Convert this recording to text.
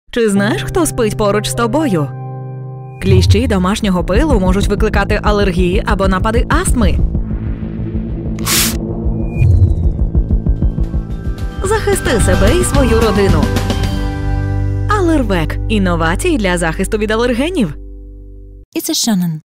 Чи знаєш, хто спить поруч з тобою? Кліщі домашнього пилу можуть викликати алергії або напади астми. Захисти себе і свою родину. Алервек – інновації для захисту від алергенів. It's a Shannon.